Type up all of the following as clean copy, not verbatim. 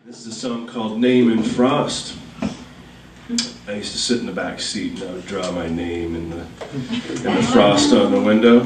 This is a song called Name in Frost. I used to sit in the back seat and I would draw my name in the frost on the window.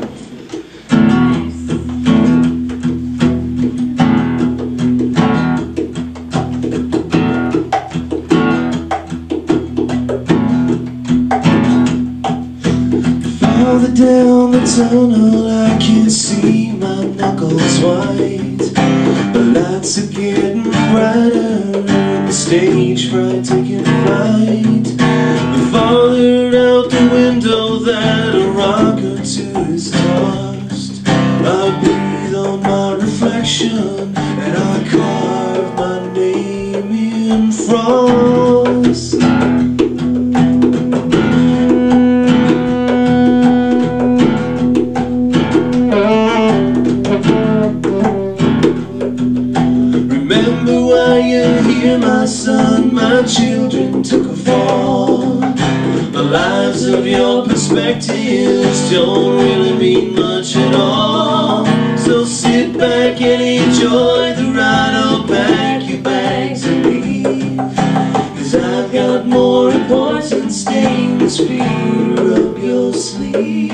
Farther down the tunnel I can see my knuckles white. The lights are getting brighter, the stage fright taking flight. The farther out the window that a rock or two is tossed, I breathe on my reflection and I carve my name in frost. My son, my children took a fall. The lives of your perspectives don't really mean much at all. So sit back and enjoy the ride. I'll pack your bags and leave, 'cause I've got more important things for you up your sleeve.